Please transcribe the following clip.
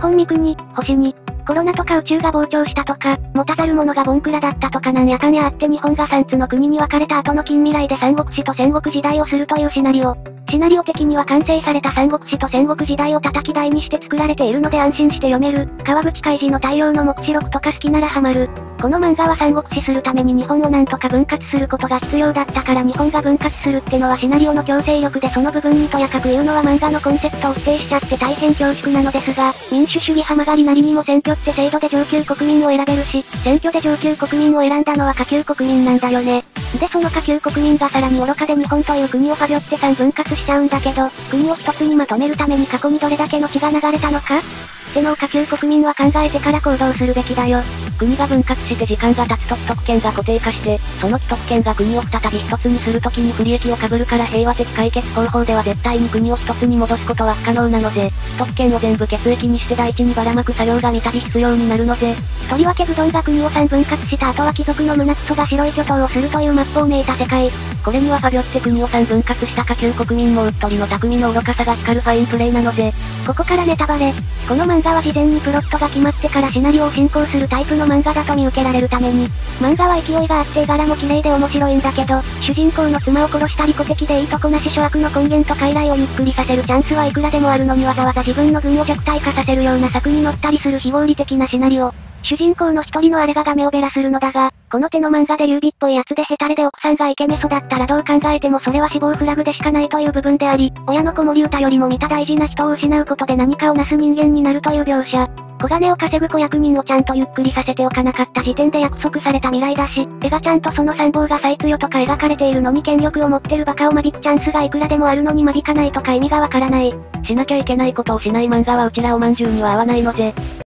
本三国、星に、コロナとか宇宙が膨張したとか、持たざる者がボンクラだったとかなんやかんやあって日本が三つの国に分かれた後の近未来で三国志と戦国時代をするというシナリオ。シナリオ的には完成された三国志と戦国時代を叩き台にして作られているので安心して読める。川口海事の太陽の目視録とか好きならハマる。この漫画は三国志するために日本をなんとか分割することが必要だったから日本が分割するってのはシナリオの強制力でその部分にとやかく言うのは漫画のコンセプトを否定しちゃって大変恐縮なのですが、民主主義派曲がりなりにも選挙って制度で上級国民を選べるし、選挙で上級国民を選んだのは下級国民なんだよね。でその下級国民がさらに愚かで日本という国をファビョって3分割しちゃうんだけど、国を一つにまとめるために過去にどれだけの血が流れたのかってのを下級国民は考えてから行動するべきだよ。 国が分割して時間が経つと既得権が固定化して、その既得権が国を再び一つにするときに不利益を被るから平和的解決方法では絶対に国を一つに戻すことは不可能なので、既得権を全部血液にして大地にばらまく作業が三度必要になるので、 とりわけブドンが国を3分割した後は貴族の胸クソが白い巨頭をするという末法めいた世界。 これにはファビョって国を3分割した下級国民もうっとりの匠の愚かさが光るファインプレイなので、 ここからネタバレ。この漫画は事前にプロットが決まってからシナリオを進行するタイプの漫画だと見受けられるために、漫画は勢いがあって絵柄も綺麗で面白いんだけど、主人公の妻を殺した利己的でいいとこなし諸悪の根源と傀儡をゆっくりさせるチャンスはいくらでもあるのにわざわざ自分の軍を弱体化させるような策に乗ったりする非合理的なシナリオ。主人公の一人のあれがダメをベラするのだが、この手の漫画で劉備っぽいやつでヘタレで奥さんがイケメソだったらどう考えてもそれは死亡フラグでしかないという部分であり、親の子守歌よりも見た大事な人を失うことで何かをなす人間になるという描写。小金を稼ぐ子役人をちゃんとゆっくりさせておかなかった時点で約束された未来だし、絵がちゃんとその参謀が最強とか描かれているのに権力を持ってるバカを間引くチャンスがいくらでもあるのに間引かないとか意味がわからない。 しなきゃいけないことをしない漫画はうちらおまんじゅうには合わないので、